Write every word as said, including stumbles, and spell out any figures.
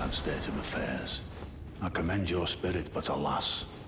sad state of affairs. I commend your spirit, but alas,